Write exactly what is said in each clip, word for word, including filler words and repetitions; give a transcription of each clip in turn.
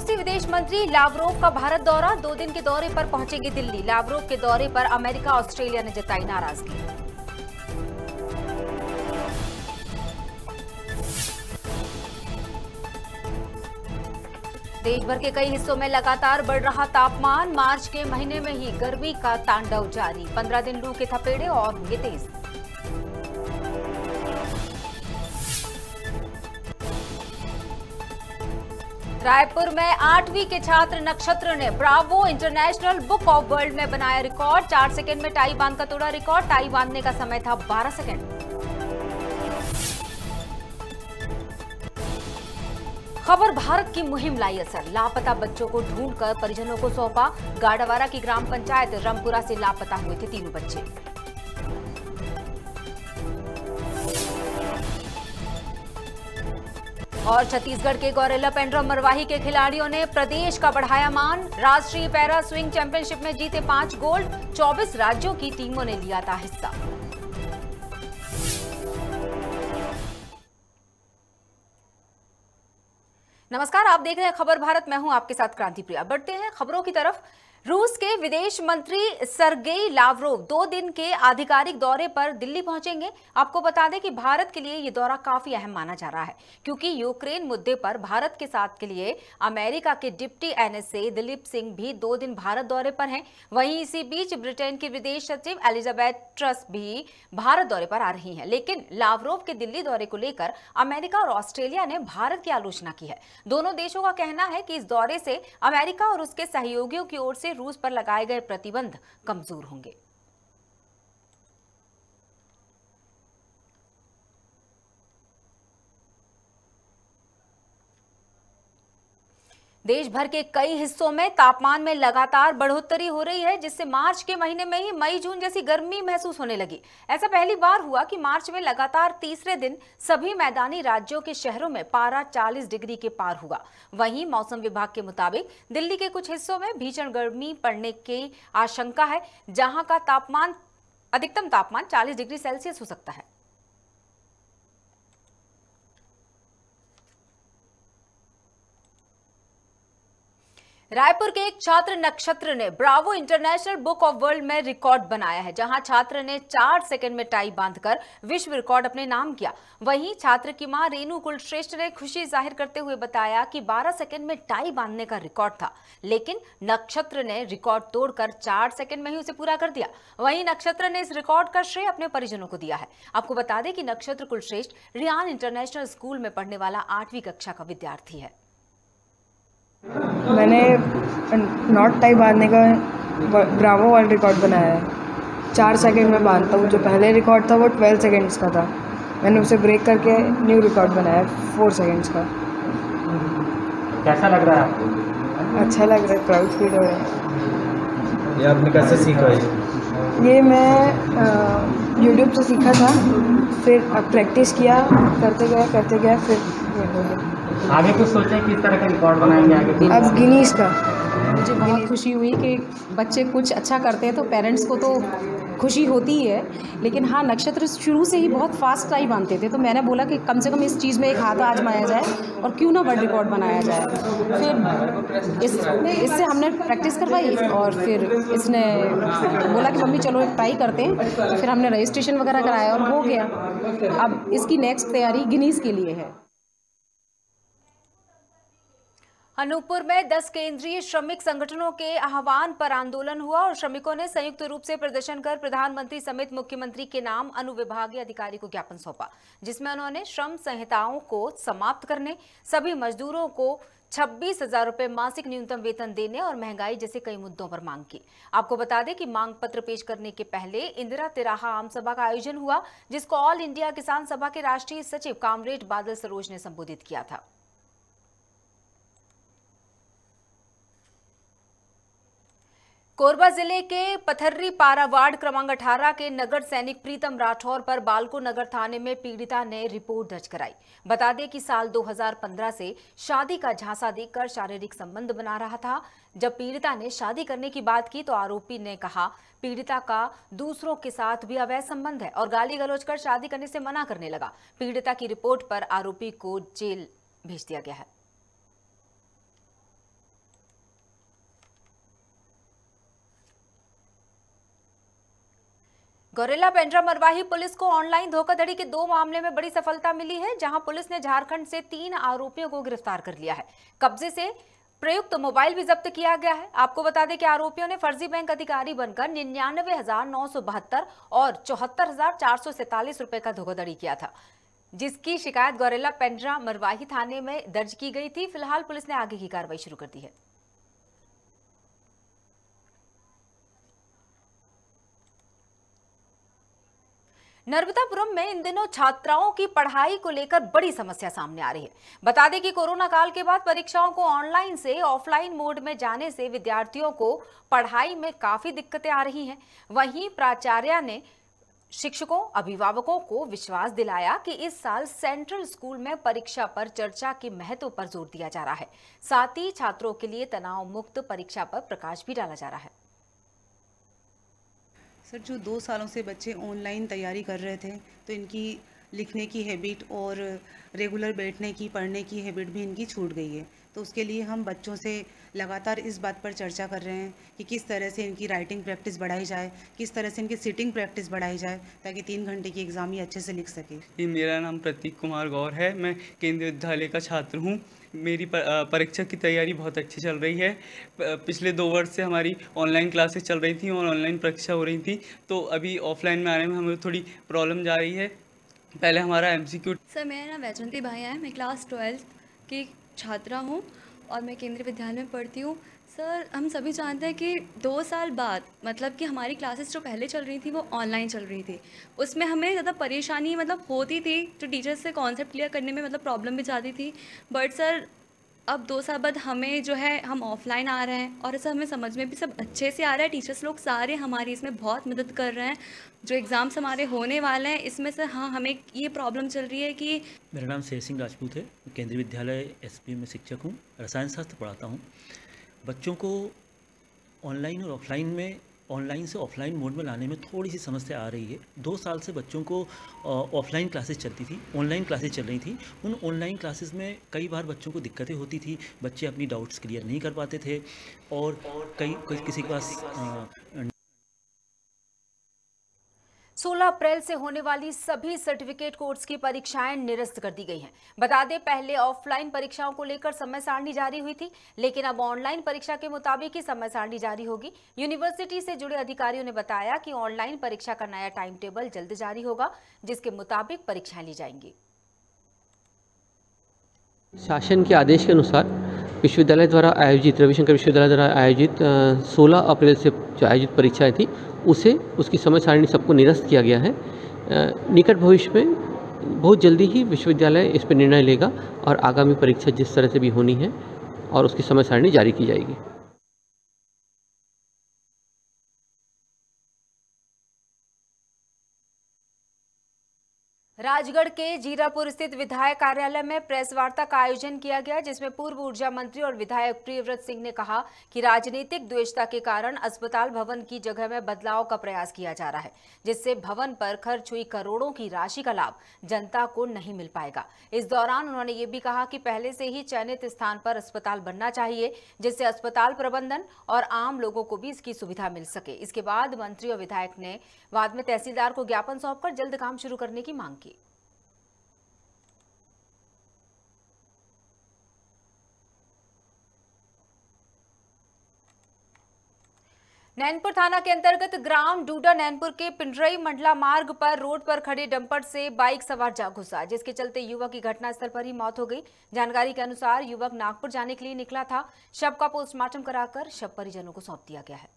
रूसी विदेश मंत्री लावरोव का भारत दौरा, दो दिन के दौरे पर पहुंचेंगे दिल्ली। लावरोव के दौरे पर अमेरिका, ऑस्ट्रेलिया ने जताई नाराजगी। देश भर के कई हिस्सों में लगातार बढ़ रहा तापमान, मार्च के महीने में ही गर्मी का तांडव जारी। पंद्रह दिन लू के थपेड़े और होंगे तेज। रायपुर में आठवीं के छात्र नक्षत्र ने Bravo International Book of World में बनाया रिकॉर्ड। चार सेकंड में टाई बांध का तोड़ा रिकॉर्ड। टाई बांधने का समय था बारह सेकंड। खबर भारत की मुहिम लाई असर, लापता बच्चों को ढूंढकर परिजनों को सौंपा। गाड़ावारा की ग्राम पंचायत रामपुरा से लापता हुए थे तीनों बच्चे। और छत्तीसगढ़ के गौरेला पेंड्रम मरवाही के खिलाड़ियों ने प्रदेश का बढ़ाया मान। राष्ट्रीय पैरा स्विंग चैंपियनशिप में जीते पांच गोल्ड। चौबीस राज्यों की टीमों ने लिया था हिस्सा। नमस्कार, आप देख रहे हैं खबर भारत। मैं हूं आपके साथ क्रांति प्रिया। बढ़ते हैं खबरों की तरफ। रूस के विदेश मंत्री सरगेई लावरोव दो दिन के आधिकारिक दौरे पर दिल्ली पहुंचेंगे। आपको बता दें कि भारत के लिए ये दौरा काफी अहम माना जा रहा है, क्योंकि यूक्रेन मुद्दे पर भारत के साथ के लिए अमेरिका के डिप्टी एनएसए दिलीप सिंह भी दो दिन भारत दौरे पर हैं। वहीं इसी बीच ब्रिटेन की विदेश सचिव एलिजाबेथ ट्रस भी भारत दौरे पर आ रही हैं। लेकिन लावरोव के दिल्ली दौरे को लेकर अमेरिका और ऑस्ट्रेलिया ने भारत की आलोचना की है। दोनों देशों का कहना है कि इस दौरे से अमेरिका और उसके सहयोगियों की ओर से रूस पर लगाए गए प्रतिबंध कमजोर होंगे। देश भर के कई हिस्सों में तापमान में लगातार बढ़ोतरी हो रही है, जिससे मार्च के महीने में ही मई जून जैसी गर्मी महसूस होने लगी। ऐसा पहली बार हुआ कि मार्च में लगातार तीसरे दिन सभी मैदानी राज्यों के शहरों में पारा चालीस डिग्री के पार हुआ। वहीं मौसम विभाग के मुताबिक दिल्ली के कुछ हिस्सों में भीषण गर्मी पड़ने की आशंका है, जहां का तापमान अधिकतम तापमान चालीस डिग्री सेल्सियस हो सकता है। रायपुर के एक छात्र नक्षत्र ने Bravo International Book of World में रिकॉर्ड बनाया है, जहां छात्र ने चार सेकंड में टाई बांधकर विश्व रिकॉर्ड अपने नाम किया। वहीं छात्र की मां रेणु कुलश्रेष्ठ ने खुशी जाहिर करते हुए बताया कि बारह सेकंड में टाई बांधने का रिकॉर्ड था, लेकिन नक्षत्र ने रिकॉर्ड तोड़कर चार सेकंड में ही उसे पूरा कर दिया। वहीं नक्षत्र ने इस रिकॉर्ड का श्रेय अपने परिजनों को दिया है। आपको बता दें कि नक्षत्र कुलश्रेष्ठ रियान इंटरनेशनल स्कूल में पढ़ने वाला आठवीं कक्षा का विद्यार्थी है। मैंने नॉट टाई बांधने का ब्रावो वर्ल्ड रिकॉर्ड बनाया है। चार सेकंड में बांधता हूँ। जो पहले रिकॉर्ड था वो ट्वेल्व सेकंड्स का था। मैंने उसे ब्रेक करके न्यू रिकॉर्ड बनाया फोर सेकंड्स का। कैसा लग रहा है आपको? अच्छा लग रहा है, प्राउड फील हो रहा है। ये आपने कैसे सीखा है? ये मैं यूट्यूब से सीखा था, फिर अब प्रैक्टिस किया, करते गया करते गया फिर ये हो गया। आगे कुछ सोचा किस तरह का रिकॉर्ड बनाएंगे आगे? अब गिनीज का। मुझे बहुत खुशी हुई कि बच्चे कुछ अच्छा करते हैं तो पेरेंट्स को तो खुशी होती ही है, लेकिन हाँ, नक्षत्र शुरू से ही बहुत फास्ट टाई बांधते थे, तो मैंने बोला कि कम से कम इस चीज़ में एक हाथ आजमाया जाए और क्यों ना वर्ल्ड रिकॉर्ड बनाया जाए। फिर इस इससे हमने प्रैक्टिस करवाई और फिर इसने बोला कि मम्मी चलो एक ट्राई करते हैं, तो फिर हमने रजिस्ट्रेशन वगैरह कराया और हो गया। अब इसकी नेक्स्ट तैयारी गिनीज के लिए है। अनूपपुर में दस केंद्रीय श्रमिक संगठनों के आह्वान पर आंदोलन हुआ और श्रमिकों ने संयुक्त रूप से प्रदर्शन कर प्रधानमंत्री समेत मुख्यमंत्री के नाम अनुविभागीय अधिकारी को ज्ञापन सौंपा, जिसमें उन्होंने श्रम संहिताओं को समाप्त करने, सभी मजदूरों को छब्बीस हजार रुपए मासिक न्यूनतम वेतन देने और महंगाई जैसे कई मुद्दों पर मांग की। आपको बता दें कि मांग पत्र पेश करने के पहले इंदिरा तिराहा आम सभा का आयोजन हुआ, जिसको ऑल इंडिया किसान सभा के राष्ट्रीय सचिव कामरेड बादल सरोज ने संबोधित किया था। कोरबा जिले के पथर्री पारा वार्ड क्रमांक अठारह के नगर सैनिक प्रीतम राठौर पर बालको नगर थाने में पीड़िता ने रिपोर्ट दर्ज कराई। बता दें कि साल दो हज़ार पंद्रह से शादी का झांसा देकर शारीरिक संबंध बना रहा था। जब पीड़िता ने शादी करने की बात की तो आरोपी ने कहा पीड़िता का दूसरों के साथ भी अवैध संबंध है और गाली गलौज कर शादी करने से मना करने लगा। पीड़िता की रिपोर्ट पर आरोपी को जेल भेज दिया गया है। गौरेला पेंड्रा मरवाही पुलिस को ऑनलाइन धोखाधड़ी के दो मामले में बड़ी सफलता मिली है, जहां पुलिस ने झारखंड से तीन आरोपियों को गिरफ्तार कर लिया है। कब्जे से प्रयुक्त मोबाइल भी जब्त किया गया है। आपको बता दें कि आरोपियों ने फर्जी बैंक अधिकारी बनकर निन्यानवे हजार नौ सौ बहत्तर और चौहत्तर हजार चार सौ सैतालीस रुपए का धोखाधड़ी किया था, जिसकी शिकायत गौरेला पेंड्रा मरवाही थाने में दर्ज की गई थी। फिलहाल पुलिस ने आगे की कार्रवाई शुरू कर दी है। नर्मदापुरम में इन दिनों छात्राओं की पढ़ाई को लेकर बड़ी समस्या सामने आ रही है। बता दें कि कोरोना काल के बाद परीक्षाओं को ऑनलाइन से ऑफलाइन मोड में जाने से विद्यार्थियों को पढ़ाई में काफी दिक्कतें आ रही हैं। वहीं प्राचार्य ने शिक्षकों, अभिभावकों को विश्वास दिलाया कि इस साल सेंट्रल स्कूल में परीक्षा पर चर्चा के महत्व पर जोर दिया जा रहा है। साथ ही छात्रों के लिए तनाव मुक्त परीक्षा पर प्रकाश भी डाला जा रहा है। सर, जो दो सालों से बच्चे ऑनलाइन तैयारी कर रहे थे, तो इनकी लिखने की हैबिट और रेगुलर बैठने की, पढ़ने की हैबिट भी इनकी छूट गई है। तो उसके लिए हम बच्चों से लगातार इस बात पर चर्चा कर रहे हैं कि किस तरह से इनकी राइटिंग प्रैक्टिस बढ़ाई जाए, किस तरह से इनकी सिटिंग प्रैक्टिस बढ़ाई जाए, ताकि तीन घंटे की एग्ज़ाम ही अच्छे से लिख सके। मेरा नाम प्रतीक कुमार गौर है। मैं केंद्रीय विद्यालय का छात्र हूँ। मेरी परीक्षा की तैयारी बहुत अच्छी चल रही है। पिछले दो वर्ष से हमारी ऑनलाइन क्लासेस चल रही थी और ऑनलाइन परीक्षा हो रही थी, तो अभी ऑफलाइन में आने में हमें थोड़ी प्रॉब्लम जा रही है। पहले हमारा एमसीक्यू। सर, मेरा नाम वैजंती भाई है। मैं क्लास ट्वेल्थ की छात्रा हूँ और मैं केंद्रीय विद्यालय में पढ़ती हूँ। सर, हम सभी जानते हैं कि दो साल बाद, मतलब कि हमारी क्लासेस जो पहले चल रही थी वो ऑनलाइन चल रही थी, उसमें हमें ज़्यादा परेशानी मतलब होती थी, जो टीचर्स से कॉन्सेप्ट क्लियर करने में मतलब प्रॉब्लम भी जाती थी। बट सर, अब दो साल बाद हमें जो है हम ऑफलाइन आ रहे हैं और ऐसा हमें समझ में भी सब अच्छे से आ रहा है। टीचर्स लोग सारे हमारी इसमें बहुत मदद कर रहे हैं। जो एग्ज़ाम्स हमारे होने वाले हैं इसमें से हाँ हमें ये प्रॉब्लम चल रही है कि मेरा नाम शेर सिंह राजपूत है। केंद्रीय विद्यालय एसपी में शिक्षक हूँ, रसायन शास्त्र पढ़ाता हूँ। बच्चों को ऑनलाइन और ऑफलाइन में ऑनलाइन से ऑफलाइन मोड में लाने में थोड़ी सी समस्या आ रही है। दो साल से बच्चों को ऑफलाइन क्लासेस चलती थी, ऑनलाइन क्लासेस चल रही थी। उन ऑनलाइन क्लासेस में कई बार बच्चों को दिक्कतें होती थी, बच्चे अपनी डाउट्स क्लियर नहीं कर पाते थे और कई किसी के पास आ, सोलह अप्रैल से होने वाली सभी सर्टिफिकेट कोर्स की परीक्षाएं निरस्त कर दी गई हैं। बता दें, पहले ऑफलाइन परीक्षाओं को लेकर समय सारणी जारी हुई थी, लेकिन अब ऑनलाइन परीक्षा के मुताबिक ही समय सारणी जारी होगी। यूनिवर्सिटी से जुड़े अधिकारियों ने बताया कि ऑनलाइन परीक्षा का नया टाइम टेबल जल्द जारी होगा, जिसके मुताबिक परीक्षाएं ली जाएंगी। शासन के आदेश के अनुसार विश्वविद्यालय द्वारा आयोजित रविशंकर विश्वविद्यालय द्वारा आयोजित सोलह अप्रैल से जो आयोजित परीक्षाएं थी, उसे उसकी समय सारणी सबको निरस्त किया गया है। निकट भविष्य में बहुत जल्दी ही विश्वविद्यालय इस पर निर्णय लेगा और आगामी परीक्षा जिस तरह से भी होनी है और उसकी समय सारणी जारी की जाएगी। राजगढ़ के जीरापुर स्थित विधायक कार्यालय में प्रेस वार्ता का आयोजन किया गया, जिसमें पूर्व ऊर्जा मंत्री और विधायक प्रियव्रत सिंह ने कहा कि राजनीतिक द्वेषता के कारण अस्पताल भवन की जगह में बदलाव का प्रयास किया जा रहा है, जिससे भवन पर खर्च हुई करोड़ों की राशि का लाभ जनता को नहीं मिल पाएगा। इस दौरान उन्होंने ये भी कहा कि पहले से ही चयनित स्थान पर अस्पताल बनना चाहिए, जिससे अस्पताल प्रबंधन और आम लोगों को भी इसकी सुविधा मिल सके। इसके बाद मंत्री और विधायक ने बाद में तहसीलदार को ज्ञापन सौंपकर जल्द काम शुरू करने की मांग की। नैनपुर थाना के अंतर्गत ग्राम डूडा नैनपुर के पिंडरई मंडला मार्ग पर रोड पर खड़े डंपर से बाइक सवार जा घुसा, जिसके चलते युवक की घटनास्थल पर ही मौत हो गई। जानकारी के अनुसार युवक नागपुर जाने के लिए निकला था। शव का पोस्टमार्टम कराकर शव परिजनों को सौंप दिया गया है।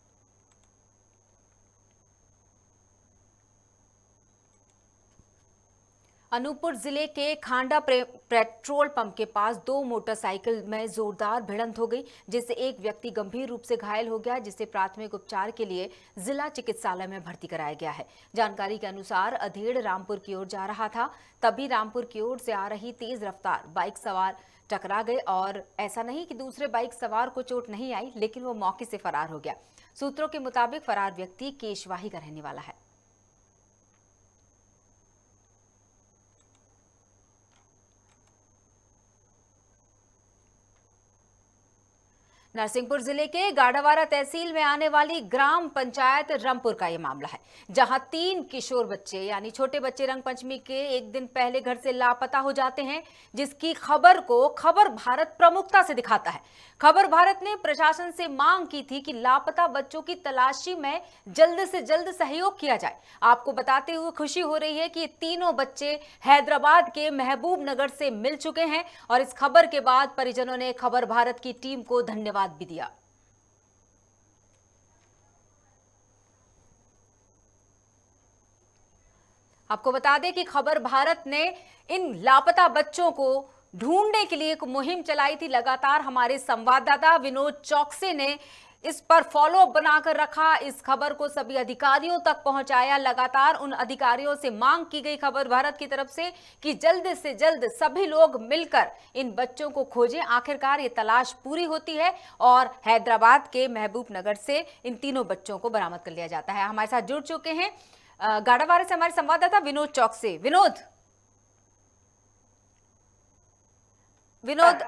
अनूपपुर जिले के खांडा पेट्रोल पंप के पास दो मोटरसाइकिल में जोरदार भिड़ंत हो गई, जिससे एक व्यक्ति गंभीर रूप से घायल हो गया, जिसे प्राथमिक उपचार के लिए जिला चिकित्सालय में भर्ती कराया गया है। जानकारी के अनुसार अधेड़ रामपुर की ओर जा रहा था, तभी रामपुर की ओर से आ रही तेज रफ्तार बाइक सवार टकरा गए और ऐसा नहीं कि दूसरे बाइक सवार को चोट नहीं आई, लेकिन वो मौके से फरार हो गया। सूत्रों के मुताबिक फरार व्यक्ति केशवाही का रहने वाला है। नरसिंहपुर जिले के गाड़ावारा तहसील में आने वाली ग्राम पंचायत रामपुर का ये मामला है, जहां तीन किशोर बच्चे यानी छोटे बच्चे रंग पंचमी के एक दिन पहले घर से लापता हो जाते हैं, जिसकी खबर को खबर भारत प्रमुखता से दिखाता है। खबर भारत ने प्रशासन से मांग की थी कि लापता बच्चों की तलाशी में जल्द से जल्द सहयोग किया जाए। आपको बताते हुए खुशी हो रही है कि ये तीनों बच्चे हैदराबाद के महबूब नगर से मिल चुके हैं और इस खबर के बाद परिजनों ने खबर भारत की टीम को धन्यवाद भी दिया। आपको बता दें कि खबर भारत ने इन लापता बच्चों को ढूंढने के लिए एक मुहिम चलाई थी। लगातार हमारे संवाददाता विनोद चौकसे ने इस पर फॉलो बनाकर रखा, इस खबर को सभी अधिकारियों तक पहुंचाया। लगातार उन अधिकारियों से मांग की गई खबर भारत की तरफ से कि जल्द से जल्द सभी लोग मिलकर इन बच्चों को खोजें। आखिरकार ये तलाश पूरी होती है और हैदराबाद के महबूब नगर से इन तीनों बच्चों को बरामद कर लिया जाता है। हमारे साथ जुड़ चुके हैं गाड़ावारा से हमारे संवाददाता विनोद चौकसे। विनोद विनोद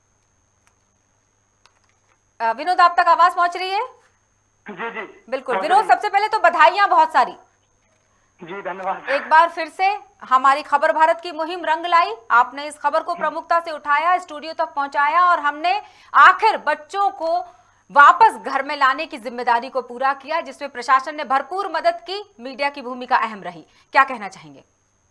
विनोद आप तक आवाज पहुंच रही है? जी जी बिल्कुल। विनोद, सबसे पहले तो बधाइयां बहुत सारी। जी धन्यवाद। एक बार फिर से हमारी खबर भारत की मुहिम रंग लाई, आपने इस खबर को प्रमुखता से उठाया, स्टूडियो तक पहुंचाया और हमने आखिर बच्चों को वापस घर में लाने की जिम्मेदारी को पूरा किया, जिसमें प्रशासन ने भरपूर मदद की, मीडिया की भूमिका अहम रही। क्या कहना चाहेंगे?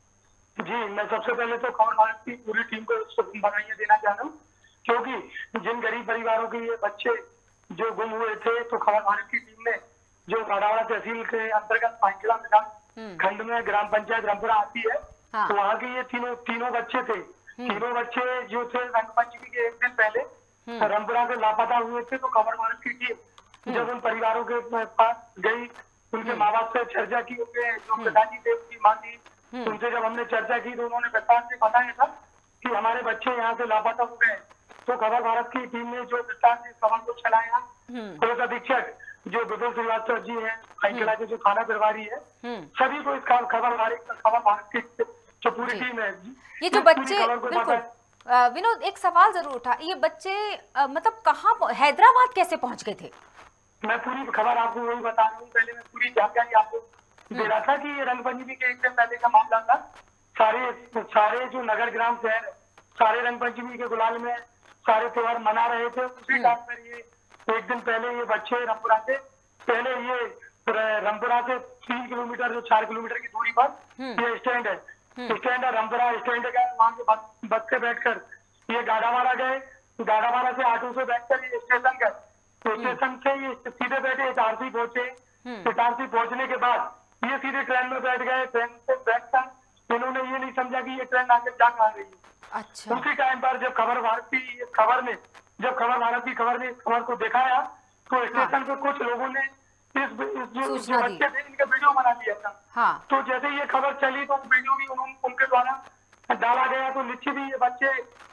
जी, मैं सबसे पहले तो खबर भारत की पूरी टीम को बधाइयां देना चाहता हूँ, क्योंकि जिन गरीब परिवारों के ये बच्चे जो गुम हुए थे, तो खबर भारत की टीम ने जो गाड़ावारा तहसील के अंतर्गत पांचड़ा विकास खंड में ग्राम पंचायत रामपुरा आती है, हाँ। तो वहाँ के ये तीनों तीनों बच्चे थे। तीनों बच्चे जो थे रंग पंचमी के एक दिन पहले रामपुरा से लापता हुए थे। तो खबर भारत की टीम जब उन परिवारों के पास गई, उनके माँ बाप से चर्चा की, उनके जो पिताजी थे उनकी माँ थी, उनसे जब हमने चर्चा की तो उन्होंने विस्तार से बताया था कि हमारे बच्चे यहाँ से लापता हो गए। तो खबर भारत की टीम ने जो विस्तार से खबर को चलाया, पुलिस अधीक्षक जो विपुल श्रीवास्तव जी हैं, पांचड़ा के जो थाना प्रभारी है, सभी को इस खबर भारत खबर भारत की जो पूरी टीम है, ये जो बच्चे बिल्कुल विनोद, एक सवाल जरूर उठा, ये बच्चे आ, मतलब कहाँ हैदराबाद कैसे पहुंच गए थे? मैं पूरी खबर आपको वही बता रहा हूँ। पहले मैं पूरी जानकारी आपको दे रहा था कि ये रंग पंचमी के एक दिन पहले का मामला था। सारे सारे जो नगर ग्राम शहर सारे रंग पंचमी के गुलाल में सारे त्योहार मना रहे थे। उसी टाइम पर ये एक दिन पहले ये बच्चे रामपुरा से पहले ये रामपुरा से तीन किलोमीटर जो चार किलोमीटर की दूरी पर ये स्टैंड है, स्टैंड है रामपुरा स्टैंड है, वहाँ के बस से बैठकर ये गाड़ावारा गए, गाड़ावारा से ऑटो से बैठकर ये स्टेशन गए, तो स्टेशन से ये सीधे बैठे इटारसी पहुंचे। इटारसी पहुंचने के बाद ये सीधे ट्रेन में बैठ गए। ट्रेन से बैठकर इन्होंने ये नहीं समझा कि ये ट्रेन आगे जा कहाँ रही है। अच्छा। उसी टाइम पर जब खबर भारत की खबर ने जब खबर भारत की खबर ने इस खबर को दिखाया, तो स्टेशन पे कुछ लोगों ने इस, इस जो, जो बच्चे थे इनका वीडियो बना लिया था। हाँ। तो जैसे ये खबर चली तो वीडियो भी उन्होंने उनके द्वारा डाला गया, तो निश्चित ही ये बच्चे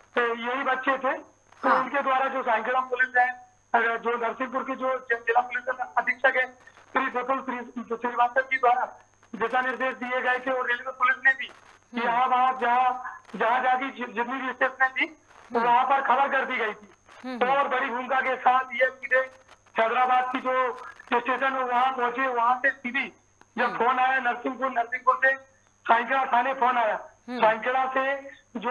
यही बच्चे थे। तो हाँ। उनके द्वारा जो साइकिला पुलिस है, जो नरसिंहपुर की जो जिला पुलिस अधीक्षक है श्री विपुल श्रीवास्तव जी द्वारा दिशा निर्देश दिए गए थे, और रेलवे पुलिस ने भी यहाँ वहाँ जहाँ जहाँ जाके जितनी भी स्टेशन थी तो वहाँ पर खबर कर दी गई थी। तो और बड़ी भूमिका के साथ ये सीधे हैदराबाद की जो स्टेशन है वहाँ पहुंचे। वहाँ से सीधी जब फोन आया नरसिंहपुर नरसिंहपुर से साइकिला थाने फोन आया, साइकिला से जो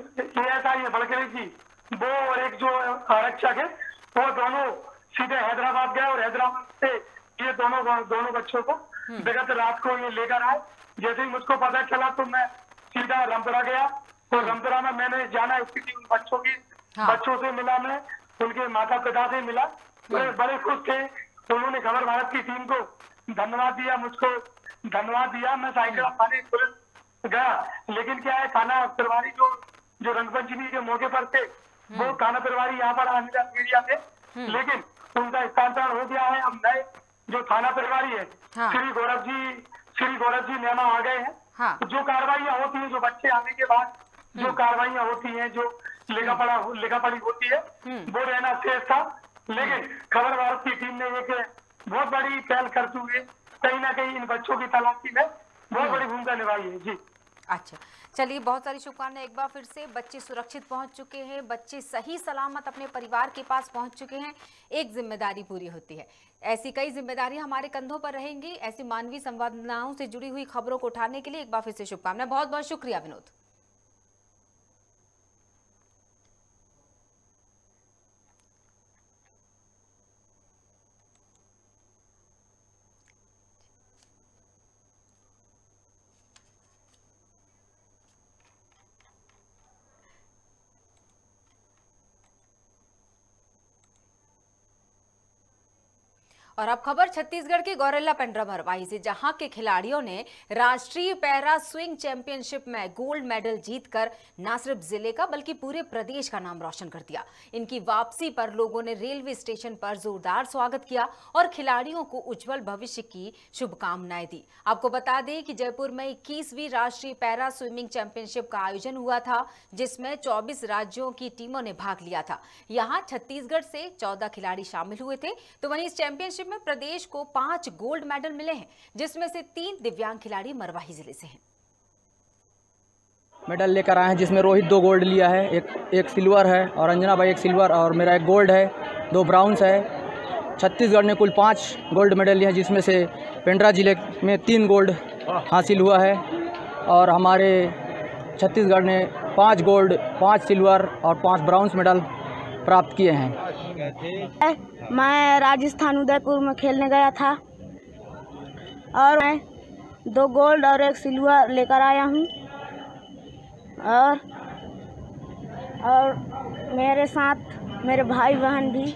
ए एस आई है बड़करे जी, वो और एक जो आरक्षक है, वो दोनों सीधे हैदराबाद गए और हैदराबाद से ये दोनों दोनों बच्चों को विगत रात को ये लेकर आए। जैसे ही मुझको पता चला तो मैं सीधा रामपुरा गया, और रामपुरा में मैंने जाना स्थिति उन बच्चों की, हाँ। बच्चों से मिला, मैं उनके माता पिता से मिला, बड़े बड़े खुश थे। उन्होंने खबर भारत की टीम को धन्यवाद दिया, मुझको धन्यवाद दिया। मैं साइकिल थाने पुलिस गया, लेकिन क्या है थाना प्रभारी जो जो रंगपंचमी के मौके पर थे वो थाना प्रभारी यहाँ पर आने मीडिया थे, लेकिन उनका स्थानांतरण हो गया है। अब नए जो थाना प्रभारी है हाँ। श्री गौरव जी श्री गौरव जी नेमा आ गए हैं। हाँ। जो कार्रवाइयाँ होती है, जो बच्चे आने के बाद जो कार्रवाइयाँ होती हैं, जो लेखा पढ़ा लेखा पढ़ी होती है, वो रहना शेष था। लेकिन खबर भारत की टीम ने एक बहुत बड़ी पहल करते हुए कहीं ना कहीं इन बच्चों की तलाशी में बहुत बड़ी भूमिका निभाई है। जी अच्छा, चलिए, बहुत सारी शुभकामनाएं एक बार फिर से। बच्चे सुरक्षित पहुंच चुके हैं, बच्चे सही सलामत अपने परिवार के पास पहुंच चुके हैं। एक जिम्मेदारी पूरी होती है, ऐसी कई जिम्मेदारियां हमारे कंधों पर रहेंगी। ऐसी मानवीय संवेदनाओं से जुड़ी हुई खबरों को उठाने के लिए एक बार फिर से शुभकामनाएं। बहुत बहुत शुक्रिया विनोद। और अब खबर छत्तीसगढ़ के गौरेला पेंड्रा मरवाही से, जहां के खिलाड़ियों ने राष्ट्रीय पैरा स्विंग चैंपियनशिप में गोल्ड मेडल जीतकर न सिर्फ जिले का बल्कि पूरे प्रदेश का नाम रोशन कर दिया। इनकी वापसी पर लोगों ने रेलवे स्टेशन पर जोरदार स्वागत किया और खिलाड़ियों को उज्जवल भविष्य की शुभकामनाएं दी। आपको बता दें कि जयपुर में इक्कीसवीं राष्ट्रीय पैरा स्विमिंग चैंपियनशिप का आयोजन हुआ था, जिसमें चौबीस राज्यों की टीमों ने भाग लिया था। यहाँ छत्तीसगढ़ से चौदह खिलाड़ी शामिल हुए थे। तो वहीं इस चैंपियनशिप में प्रदेश को पांच गोल्ड मेडल मिले हैं, जिसमें से तीन दिव्यांग खिलाड़ी मरवाही जिले से हैं। मेडल लेकर आए हैं, जिसमें रोहित दो गोल्ड लिया है, एक एक सिल्वर है और अंजना भाई एक सिल्वर और मेरा एक गोल्ड है, दो ब्राउन्स है। छत्तीसगढ़ ने कुल पाँच गोल्ड मेडल लिए हैं, जिसमें से पेंड्रा जिले में तीन गोल्ड हासिल हुआ है और हमारे छत्तीसगढ़ ने पाँच गोल्ड, पाँच सिल्वर और पाँच ब्राउन्स मेडल प्राप्त किए हैं। मैं राजस्थान उदयपुर में खेलने गया था और मैं दो गोल्ड और एक सिल्वर लेकर आया हूँ और और मेरे साथ मेरे भाई बहन भी।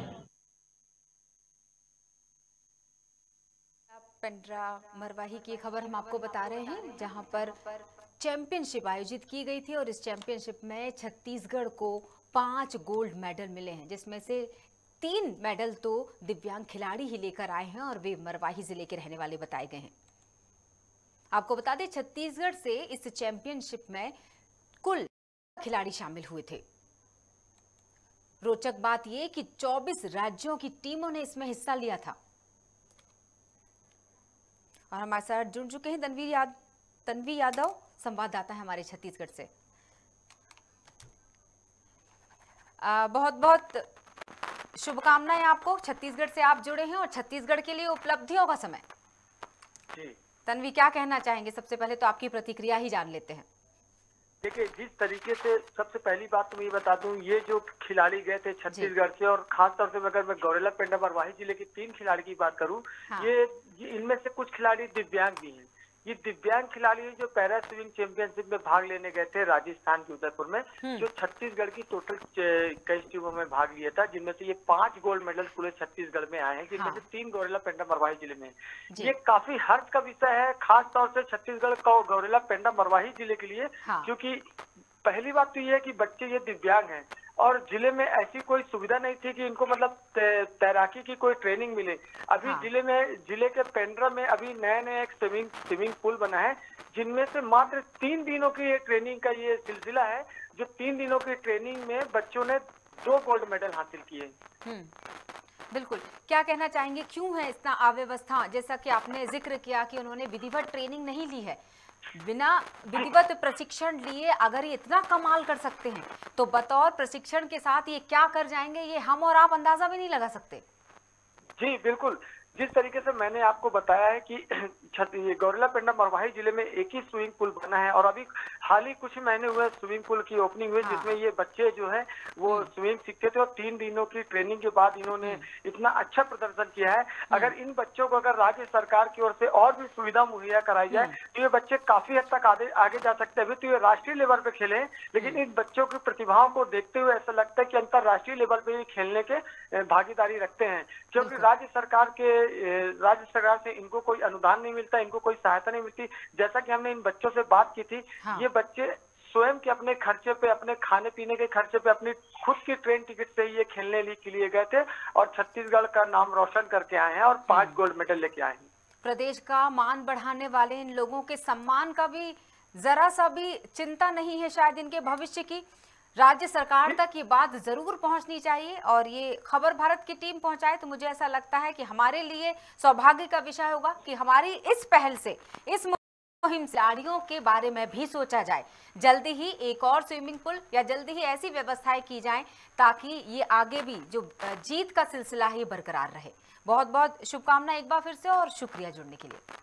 पेंड्रा मरवाही की खबर हम आपको बता रहे हैं, जहां पर चैंपियनशिप आयोजित की गई थी और इस चैंपियनशिप में छत्तीसगढ़ को पांच गोल्ड मेडल मिले हैं, जिसमें से तीन मेडल तो दिव्यांग खिलाड़ी ही लेकर आए हैं और वे मरवाही जिले के रहने वाले बताए गए हैं। आपको बता दें, छत्तीसगढ़ से इस चैंपियनशिप में कुल खिलाड़ी शामिल हुए थे। रोचक बात यह कि चौबीस राज्यों की टीमों ने इसमें हिस्सा लिया था। और हमारे साथ जुड़ चुके हैं तनवीर याद तनवी यादव, संवाददाता है हमारे छत्तीसगढ़ से। आ, बहुत बहुत शुभकामनाएं आपको। छत्तीसगढ़ से आप जुड़े हैं और छत्तीसगढ़ के लिए उपलब्धियों का समय। जी तनवी, क्या कहना चाहेंगे? सबसे पहले तो आपकी प्रतिक्रिया ही जान लेते हैं। देखिए, जिस तरीके से सबसे पहली बात तो मैं ये बता दूं, ये जो खिलाड़ी गए थे छत्तीसगढ़ से और खास तौर से अगर मैं गौरेला पेंड्रा मरवाही जिले के तीन खिलाड़ी की बात करूं, हाँ। ये, ये इनमें से कुछ खिलाड़ी दिव्यांग भी हैं। ये दिव्यांग खिलाड़ी जो पैरा स्विमिंग चैंपियनशिप में भाग लेने गए थे राजस्थान के उदयपुर में, जो छत्तीसगढ़ की टोटल कई टीमों में भाग लिया था, जिनमें से ये पांच गोल्ड मेडल पूरे छत्तीसगढ़ में आए हैं, जिनमें हाँ। से तीन गौरेला पेंड्रा मरवाही जिले में। ये काफी हर्ष का विषय है, खास तौर से छत्तीसगढ़ का गौरेला पेंड्रा मरवाही जिले के लिए, हाँ। क्योंकि पहली बात तो ये है कि बच्चे ये दिव्यांग हैं और जिले में ऐसी कोई सुविधा नहीं थी कि इनको मतलब तैराकी की कोई ट्रेनिंग मिले। अभी हाँ। जिले में जिले के पेंड्रा में अभी नया नया एक स्विमिंग स्विमिंग पूल बना है, जिनमें से मात्र तीन दिनों की ये ट्रेनिंग का ये सिलसिला है, जो तीन दिनों की ट्रेनिंग में बच्चों ने दो गोल्ड मेडल हासिल किए। बिल्कुल, क्या कहना चाहेंगे, क्यों है इतना अव्यवस्था? जैसा कि आपने जिक्र किया कि उन्होंने विधिवत ट्रेनिंग नहीं ली है, बिना विधिवत प्रशिक्षण लिए अगर ये इतना कमाल कर सकते हैं, तो बतौर प्रशिक्षण के साथ ये क्या कर जाएंगे, ये हम और आप अंदाजा भी नहीं लगा सकते। जी बिल्कुल, जिस तरीके से मैंने आपको बताया है कि गौरेला पेंड्रा मरवाही जिले में एक ही स्विमिंग पूल बना है और अभी हाल ही कुछ महीने हुए स्विमिंग पूल की ओपनिंग हुई, हाँ। जिसमें ये बच्चे जो है वो स्विमिंग सीखते थे और तीन दिनों की ट्रेनिंग के बाद इन्होंने इतना अच्छा प्रदर्शन किया है। अगर इन बच्चों को अगर राज्य सरकार की ओर से और भी सुविधा मुहैया कराई जाए तो ये बच्चे काफी हद तक आगे आगे जा सकते हैं। अभी तो ये राष्ट्रीय लेवल पे खेले, लेकिन इन बच्चों की प्रतिभाओं को देखते हुए ऐसा लगता है कि अंतर्राष्ट्रीय लेवल पे खेलने के भागीदारी रखते हैं, क्योंकि राज्य सरकार के राज्य सरकार से इनको कोई अनुदान नहीं मिलता, इनको कोई सहायता नहीं मिलती। जैसा कि हमने इन बच्चों से बात की थी, हाँ। ये बच्चे स्वयं के अपने खर्चे पे, अपने खाने पीने के खर्चे पे, अपनी खुद की ट्रेन टिकट से ये खेलने के लिए गए थे और छत्तीसगढ़ का नाम रोशन करके आए हैं और पांच गोल्ड मेडल लेके आए हैं। प्रदेश का मान बढ़ाने वाले इन लोगों के सम्मान का भी जरा सा भी चिंता नहीं है शायद इनके भविष्य की। राज्य सरकार तक ये बात जरूर पहुंचनी चाहिए और ये खबर भारत की टीम पहुंचाए तो मुझे ऐसा लगता है कि हमारे लिए सौभाग्य का विषय होगा कि हमारी इस पहल से, इस मुहिम खिलाड़ियों के बारे में भी सोचा जाए। जल्दी ही एक और स्विमिंग पूल या जल्दी ही ऐसी व्यवस्थाएं की जाएं ताकि ये आगे भी जो जीत का सिलसिला है बरकरार रहे। बहुत बहुत शुभकामनाएं एक बार फिर से और शुक्रिया जुड़ने के लिए।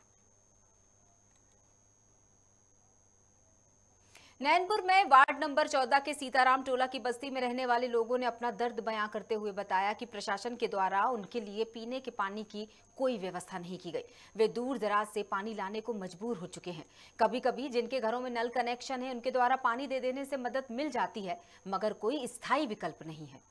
नैनपुर में वार्ड नंबर चौदह के सीताराम टोला की बस्ती में रहने वाले लोगों ने अपना दर्द बयां करते हुए बताया कि प्रशासन के द्वारा उनके लिए पीने के पानी की कोई व्यवस्था नहीं की गई। वे दूर दराज से पानी लाने को मजबूर हो चुके हैं। कभी कभी जिनके घरों में नल कनेक्शन है उनके द्वारा पानी दे देने से मदद मिल जाती है, मगर कोई स्थायी विकल्प नहीं है।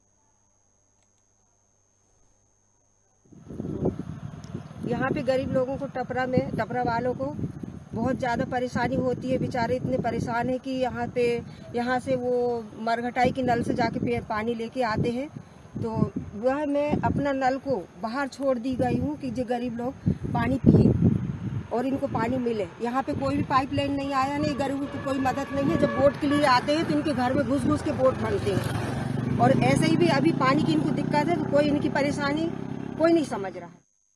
यहाँ पे गरीब लोगों को टपरा में टपरा वालों को बहुत ज़्यादा परेशानी होती है। बेचारे इतने परेशान हैं कि यहाँ पे यहाँ से वो मरघटाई की नल से जाके पानी लेके आते हैं, तो वह मैं अपना नल को बाहर छोड़ दी गई हूँ कि जो गरीब लोग पानी पिए और इनको पानी मिले। यहाँ पे कोई भी पाइपलाइन नहीं आया, नहीं गरीबों की कोई मदद नहीं है। जब वोट के लिए आते हैं तो इनके घर में घुस घुस के वोट मांगते हैं, और ऐसे ही भी अभी पानी की इनको दिक्कत है तो कोई इनकी परेशानी कोई नहीं समझ रहा है।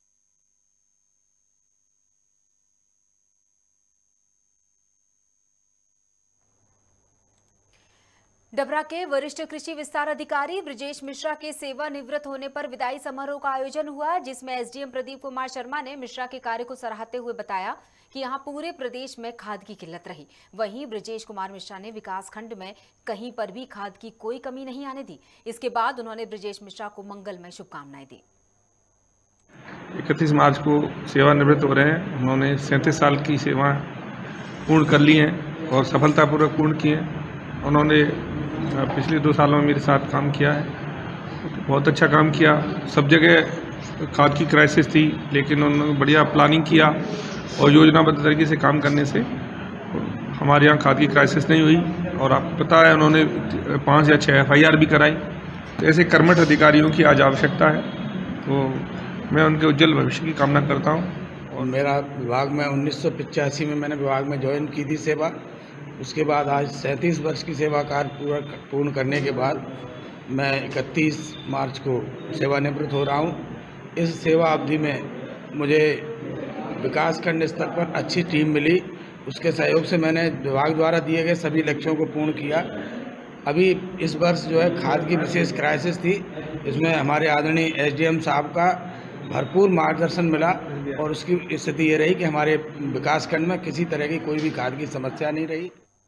डबरा के वरिष्ठ कृषि विस्तार अधिकारी ब्रजेश मिश्रा के सेवानिवृत्त होने पर विदाई समारोह का आयोजन हुआ, जिसमें एसडीएम प्रदीप कुमार शर्मा ने मिश्रा के कार्य को सराहते हुए बताया कि यहां पूरे प्रदेश में खाद की किल्लत रही। वहीं ब्रजेश कुमार मिश्रा ने विकास खंड में कहीं पर भी खाद की कोई कमी नहीं आने दी। इसके बाद उन्होंने ब्रजेश मिश्रा को मंगलमय शुभकामनाएं दी। इकतीस मार्च को सेवानिवृत्त हो रहे हैं। उन्होंने सैंतीस साल की सेवा पूर्ण कर ली हैं और सफलतापूर्वक पूर्ण की हैं। उन्होंने पिछले दो सालों में मेरे साथ काम किया है, बहुत अच्छा काम किया। सब जगह खाद की क्राइसिस थी, लेकिन उन्होंने बढ़िया प्लानिंग किया और योजनाबद्ध तरीके से काम करने से हमारे यहाँ खाद की क्राइसिस नहीं हुई। और आपको पता है उन्होंने पाँच या छः एफ आई आर भी कराई। तो ऐसे कर्मठ अधिकारियों की आज आवश्यकता है, तो मैं उनके उज्जवल भविष्य की कामना करता हूँ। और मेरा विभाग में उन्नीस सौ पचासी में मैंने विभाग में ज्वाइन की थी सेवा। उसके बाद आज सैंतीस वर्ष की सेवा कार्य पूरा पूर्ण करने के बाद मैं इकतीस मार्च को सेवानिवृत्त हो रहा हूँ। इस सेवा अवधि में मुझे विकासखंड स्तर पर अच्छी टीम मिली, उसके सहयोग से मैंने विभाग द्वारा दिए गए सभी लक्ष्यों को पूर्ण किया। अभी इस वर्ष जो है खाद की विशेष क्राइसिस थी, इसमें हमारे आदरणीय एसडीएम साहब का भरपूर मार्गदर्शन मिला और उसकी स्थिति ये रही कि हमारे विकासखंड में किसी तरह की कोई भी खाद की समस्या नहीं रही।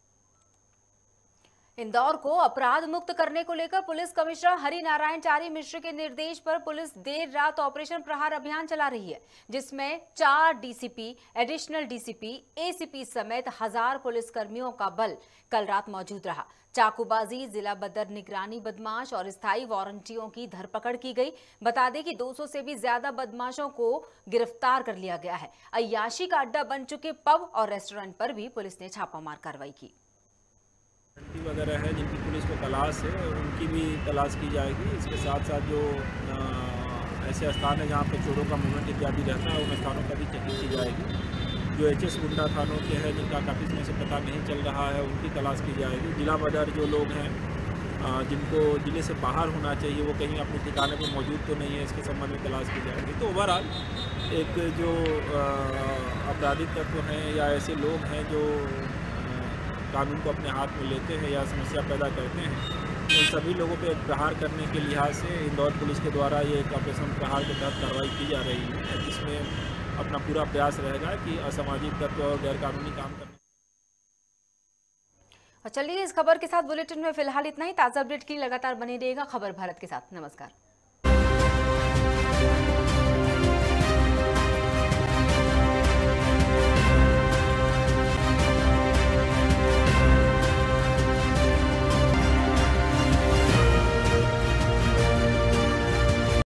इंदौर को अपराध मुक्त करने को लेकर पुलिस कमिश्नर हरि नारायण चारी मिश्र के निर्देश पर पुलिस देर रात ऑपरेशन प्रहार अभियान चला रही है, जिसमें चार डीसीपी, एडिशनल डीसीपी, एसीपी समेत हजार पुलिस कर्मियों का बल कल रात मौजूद रहा। चाकूबाजी, जिला बदर निगरानी बदमाश और स्थायी वारंटियों की धरपकड़ की गई। बता दें कि दो सौ से भी ज्यादा बदमाशों को गिरफ्तार कर लिया गया है। अय्याशी का अड्डा बन चुके पब और रेस्टोरेंट पर भी पुलिस ने छापामार कार्रवाई की। वगैरह है जिनकी पुलिस को तलाश है, उनकी भी तलाश की जाएगी। इसके साथ साथ जो आ, ऐसे स्थान है जहाँ पे चोरों का मूवमेंट इत्यादि रहता है, उन स्थानों पर भी चेकिंग की जाएगी। जो एच एस गुंडा थानों के हैं जिनका काफ़ी समय से पता नहीं चल रहा है, उनकी तलाश की जाएगी। जिला बदर जो लोग हैं जिनको जिले से बाहर होना चाहिए, वो कहीं अपने ठिकाने पर मौजूद तो नहीं है, इसके संबंध में तलाश की जाएगी। तो ओवरऑल एक जो आपराधिक तत्व हैं या ऐसे लोग हैं जो कानून को अपने हाथ में लेते हैं या समस्या पैदा करते हैं, उन सभी लोगों पे प्रहार करने के लिहाज से इंदौर पुलिस के द्वारा ये एक ऑपरेशन प्रहार के तहत कार्रवाई की जा रही है, जिसमें अपना पूरा प्रयास रहेगा कि असामाजिक तत्व और गैरकानूनी काम करने। और चलिए इस खबर के साथ बुलेटिन में फिलहाल इतना ही। ताज़ा अपडेट के लिए लगातार बने रहिएगा खबर भारत के साथ। नमस्कार।